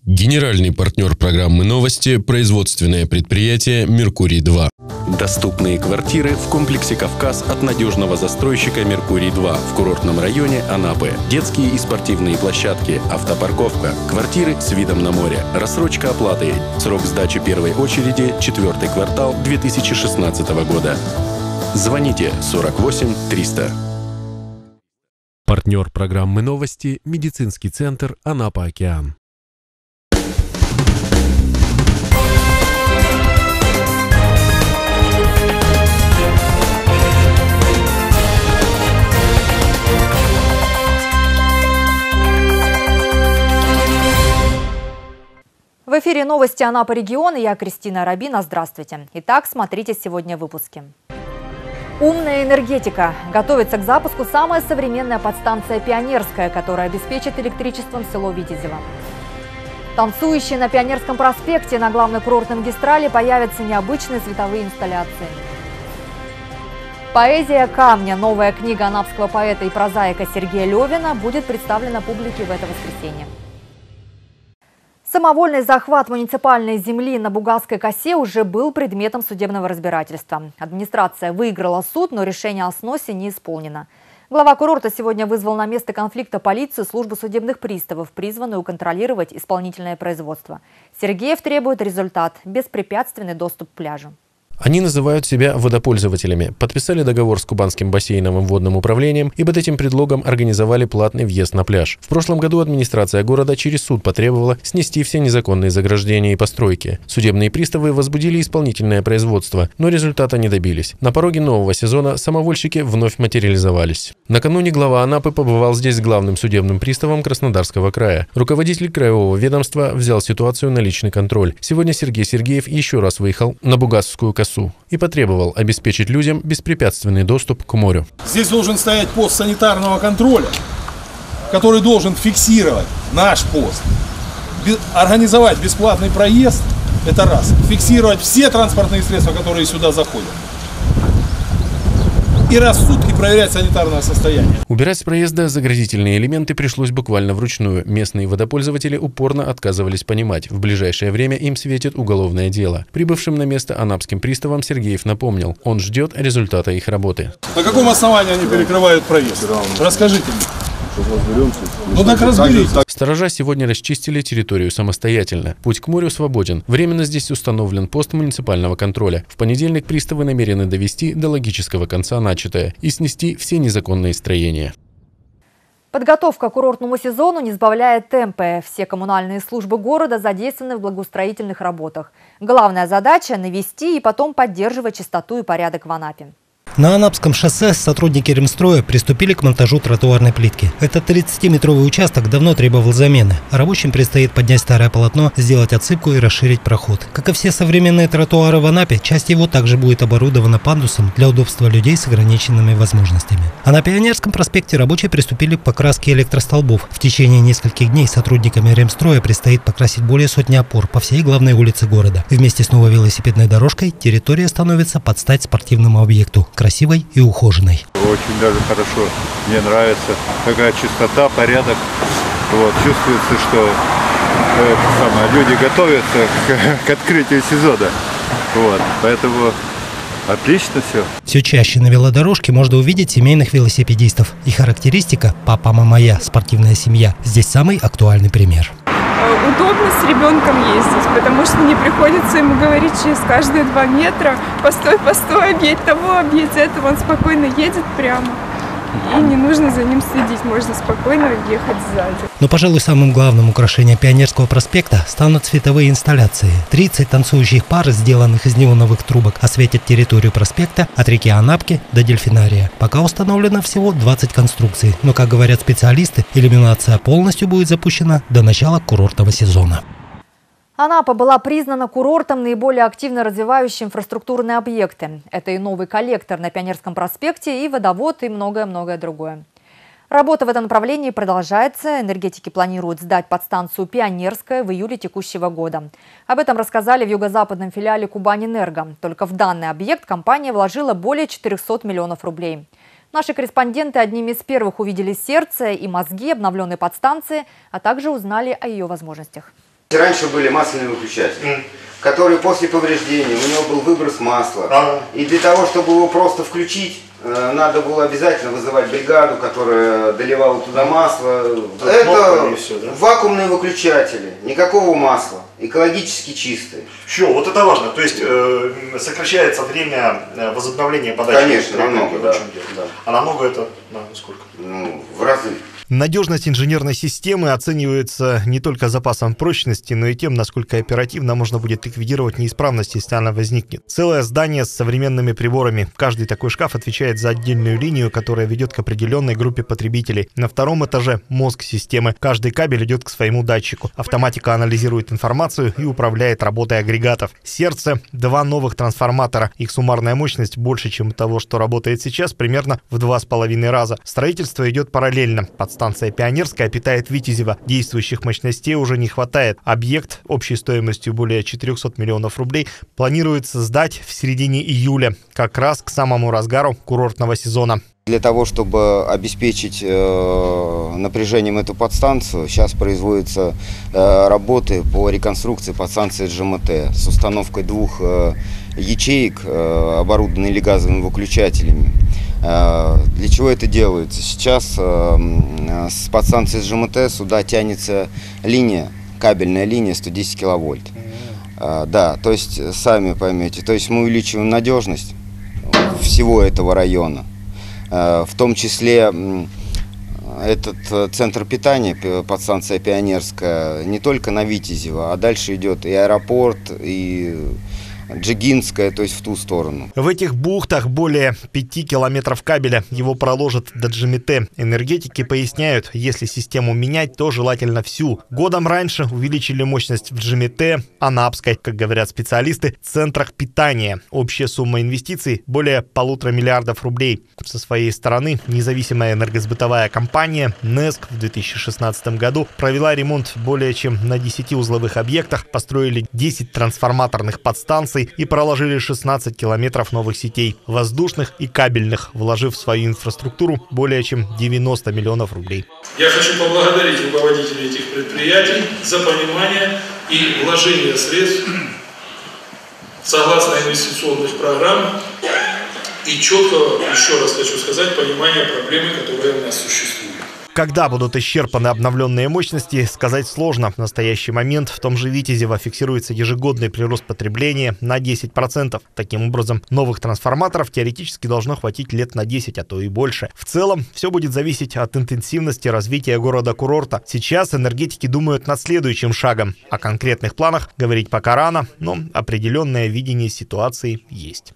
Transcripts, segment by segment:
Генеральный партнер программы «Новости» – производственное предприятие «Меркурий-2». Доступные квартиры в комплексе «Кавказ» от надежного застройщика «Меркурий-2» в курортном районе Анапы. Детские и спортивные площадки, автопарковка, квартиры с видом на море, рассрочка оплаты. Срок сдачи первой очереди – 4-й квартал 2016 года. Звоните 48 300. Партнер программы «Новости» – медицинский центр «Анапа-Океан». В эфире новости Анапы региона. Я Кристина Рабина. Здравствуйте. Итак, смотрите сегодня в выпуске. Умная энергетика. Готовится к запуску самая современная подстанция «Пионерская», которая обеспечит электричеством село Витязево. Танцующие на Пионерском проспекте на главной курортной магистрали появятся необычные световые инсталляции. Поэзия камня. Новая книга анапского поэта и прозаика Сергея Левина будет представлена публике в это воскресенье. Самовольный захват муниципальной земли на Бугасской косе уже был предметом судебного разбирательства. Администрация выиграла суд, но решение о сносе не исполнено. Глава курорта сегодня вызвал на место конфликта полицию, службу судебных приставов, призванную контролировать исполнительное производство. Сергеев требует результат – беспрепятственный доступ к пляжу. Они называют себя водопользователями, подписали договор с Кубанским бассейновым водным управлением и под этим предлогом организовали платный въезд на пляж. В прошлом году администрация города через суд потребовала снести все незаконные заграждения и постройки. Судебные приставы возбудили исполнительное производство, но результата не добились. На пороге нового сезона самовольщики вновь материализовались. Накануне глава Анапы побывал здесь с главным судебным приставом Краснодарского края. Руководитель краевого ведомства взял ситуацию на личный контроль. Сегодня Сергей Сергеев еще раз выехал на Бугасскую косу и потребовал обеспечить людям беспрепятственный доступ к морю. Здесь должен стоять пост санитарного контроля, который должен фиксировать наш пост, организовать бесплатный проезд, это раз, фиксировать все транспортные средства, которые сюда заходят. И раз в сутки проверять санитарное состояние. Убирать с проезда заградительные элементы пришлось буквально вручную. Местные водопользователи упорно отказывались понимать. В ближайшее время им светит уголовное дело. Прибывшим на место анапским приставам Сергеев напомнил, он ждет результата их работы. На каком основании они перекрывают проезд? Расскажите мне. Ну так разберитесь. Сторожа сегодня расчистили территорию самостоятельно. Путь к морю свободен. Временно здесь установлен пост муниципального контроля. В понедельник приставы намерены довести до логического конца начатое и снести все незаконные строения. Подготовка к курортному сезону не сбавляет темпы. Все коммунальные службы города задействованы в благоустроительных работах. Главная задача – навести и потом поддерживать чистоту и порядок в Анапе. На Анапском шоссе сотрудники Ремстроя приступили к монтажу тротуарной плитки. Этот 30-метровый участок давно требовал замены. Рабочим предстоит поднять старое полотно, сделать отсыпку и расширить проход. Как и все современные тротуары в Анапе, часть его также будет оборудована пандусом для удобства людей с ограниченными возможностями. А на Пионерском проспекте рабочие приступили к покраске электростолбов. В течение нескольких дней сотрудниками Ремстроя предстоит покрасить более сотни опор по всей главной улице города. Вместе с новой велосипедной дорожкой территория становится под стать спортивному объекту. Красивой и ухоженной. Очень даже хорошо. Мне нравится. Такая чистота, порядок. Вот. Чувствуется, что люди готовятся к открытию сезона. Вот. Поэтому отлично все. Все чаще на велодорожке можно увидеть семейных велосипедистов. И характеристика «папа, мама, я» – спортивная семья. Здесь самый актуальный пример. Удобно с ребенком ездить, потому что не приходится ему говорить через каждые 2 метра постой, объедь того, объедь этого. Он спокойно едет прямо. И не нужно за ним следить, можно спокойно ехать сзади. Но, пожалуй, самым главным украшением Пионерского проспекта станут световые инсталляции. 30 танцующих пар, сделанных из неоновых трубок, осветят территорию проспекта от реки Анапки до Дельфинария. Пока установлено всего 20 конструкций, но, как говорят специалисты, иллюминация полностью будет запущена до начала курортного сезона. Анапа была признана курортом, наиболее активно развивающим инфраструктурные объекты. Это и новый коллектор на Пионерском проспекте, и водовод, и многое-многое другое. Работа в этом направлении продолжается. Энергетики планируют сдать подстанцию «Пионерская» в июле текущего года. Об этом рассказали в юго-западном филиале «Кубанэнерго». Только в данный объект компания вложила более 400 миллионов рублей. Наши корреспонденты одними из первых увидели сердце и мозги обновленной подстанции, а также узнали о ее возможностях. Раньше были масляные выключатели, которые после повреждения, у него был выброс масла. И для того, чтобы его просто включить, надо было обязательно вызывать бригаду, которая доливала туда масло. Это все, да? Вакуумные выключатели, никакого масла, экологически чистые. Все, вот это важно. То есть сокращается время возобновления подачи. Конечно, намного, да. А намного это сколько? Ну, в разы. Надежность инженерной системы оценивается не только запасом прочности, но и тем, насколько оперативно можно будет ликвидировать неисправность, если она возникнет. Целое здание с современными приборами. Каждый такой шкаф отвечает за отдельную линию, которая ведет к определенной группе потребителей. На втором этаже мозг системы. Каждый кабель идет к своему датчику. Автоматика анализирует информацию и управляет работой агрегатов. Сердце – 2 новых трансформатора. Их суммарная мощность больше, чем у того, что работает сейчас, примерно в 2,5 раза. Строительство идет параллельно. Подстанция Пионерская питает Витязева. Действующих мощностей уже не хватает. Объект общей стоимостью более 400 миллионов рублей планируется сдать в середине июля, как раз к самому разгару курортного сезона. Для того, чтобы обеспечить напряжением эту подстанцию, сейчас производятся работы по реконструкции подстанции ЖМТ с установкой 2 ячеек, оборудованных газовыми выключателями. Для чего это делается? Сейчас с подстанции ЖМТ сюда тянется линия, кабельная линия 110 киловольт. Да, то есть, сами поймете, то есть мы увеличиваем надежность всего этого района. В том числе этот центр питания, подстанция Пионерская, не только на Витязева, а дальше идет и аэропорт, и Джигинская, то есть в ту сторону. В этих бухтах более 5 километров кабеля. Его проложат до Джимите. Энергетики поясняют, если систему менять, то желательно всю. Годом раньше увеличили мощность в Джимите, Анапской, как говорят специалисты, центрах питания. Общая сумма инвестиций более 1,5 миллиарда рублей. Со своей стороны независимая энергосбытовая компания НЭСК в 2016 году провела ремонт более чем на 10 узловых объектах, построили 10 трансформаторных подстанций и проложили 16 километров новых сетей, воздушных и кабельных, вложив в свою инфраструктуру более чем 90 миллионов рублей. Я хочу поблагодарить руководителей этих предприятий за понимание и вложение средств согласно инвестиционных программ и четко, еще раз хочу сказать, понимание проблемы, которая у нас существует. Когда будут исчерпаны обновленные мощности, сказать сложно. В настоящий момент в том же Витязево фиксируется ежегодный прирост потребления на 10%. Таким образом, новых трансформаторов теоретически должно хватить лет на 10, а то и больше. В целом, все будет зависеть от интенсивности развития города-курорта. Сейчас энергетики думают над следующим шагом. О конкретных планах говорить пока рано, но определенное видение ситуации есть.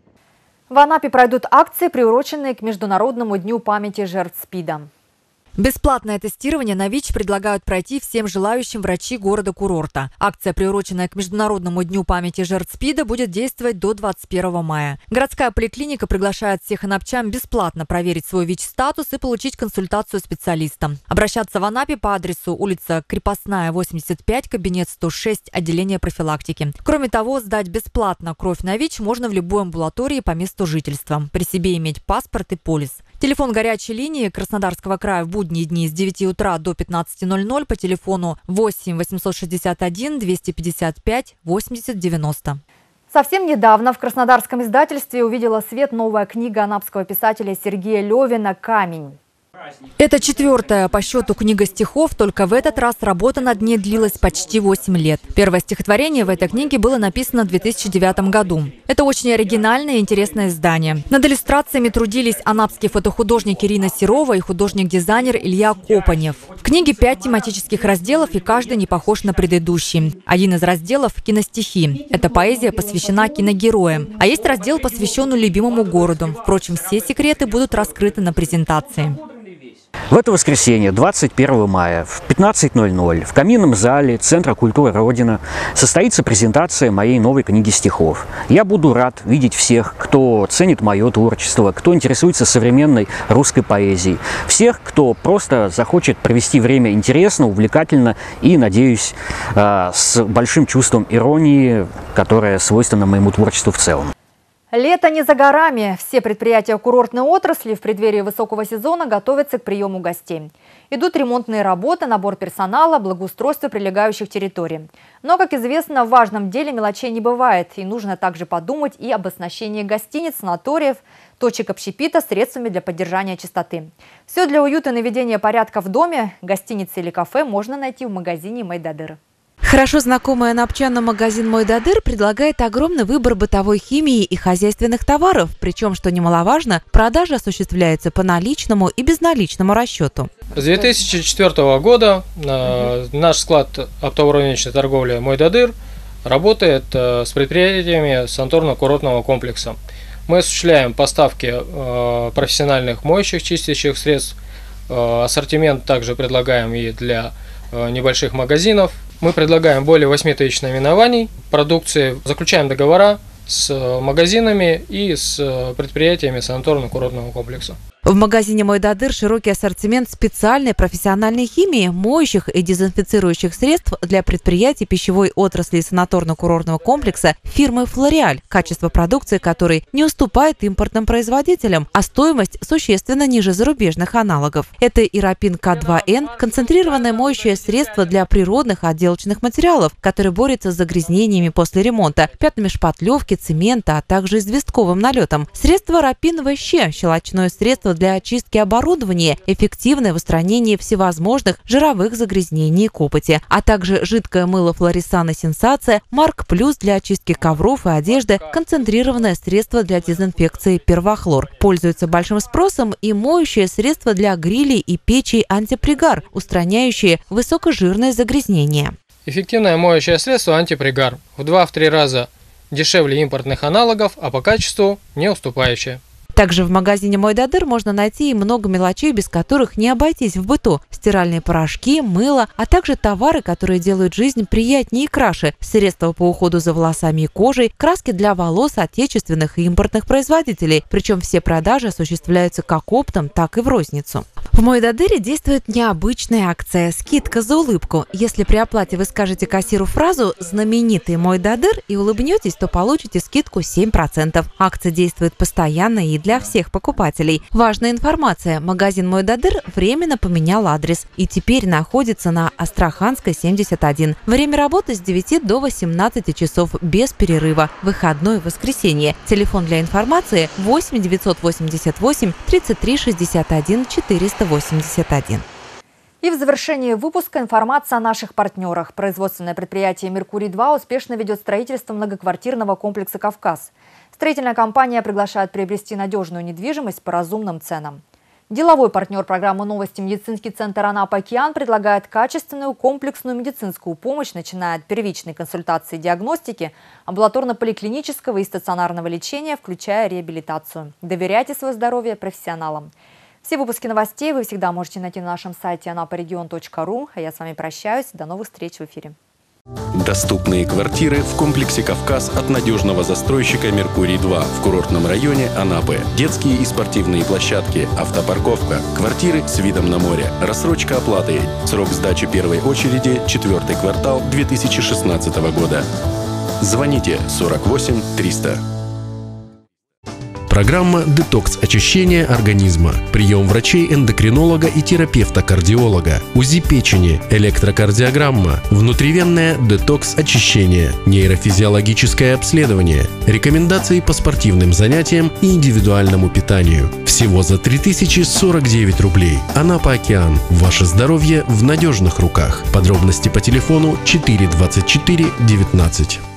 В Анапе пройдут акции, приуроченные к Международному дню памяти жертв СПИДа. Бесплатное тестирование на ВИЧ предлагают пройти всем желающим врачи города-курорта. Акция, приуроченная к Международному дню памяти жертв СПИДа, будет действовать до 21 мая. Городская поликлиника приглашает всех анапчан бесплатно проверить свой ВИЧ-статус и получить консультацию специалиста. Обращаться в Анапе по адресу улица Крепостная, 85, кабинет 106, отделение профилактики. Кроме того, сдать бесплатно кровь на ВИЧ можно в любой амбулатории по месту жительства. При себе иметь паспорт и полис. Телефон горячей линии Краснодарского края в будние дни с 9 утра до 15:00 по телефону 8 861 255 80 90. Совсем недавно в краснодарском издательстве увидела свет новая книга анапского писателя Сергея Левина «Камень». Это 4-я по счету книга стихов, только в этот раз работа над ней длилась почти 8 лет. Первое стихотворение в этой книге было написано в 2009 году. Это очень оригинальное и интересное издание. Над иллюстрациями трудились анапский фотохудожник Ирина Серова и художник-дизайнер Илья Копанев. В книге 5 тематических разделов, и каждый не похож на предыдущий. Один из разделов – киностихи. Эта поэзия посвящена киногероям. А есть раздел, посвященный любимому городу. Впрочем, все секреты будут раскрыты на презентации. В это воскресенье, 21 мая, в 15:00 в каминном зале Центра культуры Родина состоится презентация моей новой книги стихов. Я буду рад видеть всех, кто ценит мое творчество, кто интересуется современной русской поэзией. Всех, кто просто захочет провести время интересно, увлекательно и, надеюсь, с большим чувством иронии, которое свойственно моему творчеству в целом. Лето не за горами. Все предприятия курортной отрасли в преддверии высокого сезона готовятся к приему гостей. Идут ремонтные работы, набор персонала, благоустройство прилегающих территорий. Но, как известно, в важном деле мелочей не бывает. И нужно также подумать и об оснащении гостиниц, санаториев, точек общепита средствами для поддержания чистоты. Все для уюта и наведения порядка в доме, гостинице или кафе можно найти в магазине «Мойдодыр». Хорошо знакомый анапчанам магазин «Мойдодыр» предлагает огромный выбор бытовой химии и хозяйственных товаров. Причем, что немаловажно, продажа осуществляется по наличному и безналичному расчету. С 2004 года наш склад оптово-розничной торговли «Мойдодыр» работает с предприятиями санаторно-курортного комплекса. Мы осуществляем поставки профессиональных моющих, чистящих средств. Ассортимент также предлагаем и для небольших магазинов. Мы предлагаем более 8 тысяч наименований продукции, заключаем договора с магазинами и с предприятиями санаторно-курортного комплекса. В магазине «Мойдодыр» широкий ассортимент специальной профессиональной химии, моющих и дезинфицирующих средств для предприятий пищевой отрасли и санаторно-курортного комплекса фирмы «Флориаль», качество продукции которой не уступает импортным производителям, а стоимость существенно ниже зарубежных аналогов. Это Ирапин К2Н, концентрированное моющее средство для природных отделочных материалов, которое борется с загрязнениями после ремонта, пятнами шпатлевки, цемента, а также известковым налетом. Средство Рапин ВЩ, щелочное средство для очистки оборудования, эффективное в устранении всевозможных жировых загрязнений и копоти, а также жидкое мыло Флорисана Сенсация, Марк Плюс для очистки ковров и одежды, концентрированное средство для дезинфекции Первохлор. Пользуется большим спросом и моющее средство для грилей и печей Антипригар, устраняющее высокожирные загрязнения. Эффективное моющее средство Антипригар в 2-3 раза дешевле импортных аналогов, а по качеству не уступающее. Также в магазине «Мойдодыр» можно найти и много мелочей, без которых не обойтись в быту. Стиральные порошки, мыло, а также товары, которые делают жизнь приятнее и краше. Средства по уходу за волосами и кожей, краски для волос отечественных и импортных производителей. Причем все продажи осуществляются как оптом, так и в розницу. В «Мойдодыре» действует необычная акция – скидка за улыбку. Если при оплате вы скажете кассиру фразу «знаменитый «Мойдодыр» и улыбнетесь, то получите скидку 7%. Акция действует постоянно и для всех покупателей. Важная информация. Магазин «Мойдодыр» временно поменял адрес и теперь находится на Астраханской, 71. Время работы с 9 до 18 часов без перерыва. Выходной, воскресенье. Телефон для информации 8 988 33 61 481. И в завершении выпуска информация о наших партнерах. Производственное предприятие «Меркурий-2» успешно ведет строительство многоквартирного комплекса «Кавказ». Строительная компания приглашает приобрести надежную недвижимость по разумным ценам. Деловой партнер программы «Новости» медицинский центр «Анапа-Океан» предлагает качественную комплексную медицинскую помощь, начиная от первичной консультации и диагностики, амбулаторно-поликлинического и стационарного лечения, включая реабилитацию. Доверяйте свое здоровье профессионалам. Все выпуски новостей вы всегда можете найти на нашем сайте anaparegion.ru. А я с вами прощаюсь. До новых встреч в эфире. Доступные квартиры в комплексе «Кавказ» от надежного застройщика «Меркурий-2» в курортном районе Анапы. Детские и спортивные площадки, автопарковка, квартиры с видом на море, рассрочка оплаты. Срок сдачи первой очереди – 4-й квартал 2016 года. Звоните 48 300. Программа «Детокс очищения организма». Прием врачей-эндокринолога и терапевта-кардиолога. УЗИ печени, электрокардиограмма, внутривенное детокс очищение, нейрофизиологическое обследование, рекомендации по спортивным занятиям и индивидуальному питанию. Всего за 3049 рублей. Анапа-Океан. Ваше здоровье в надежных руках. Подробности по телефону 4 24 19.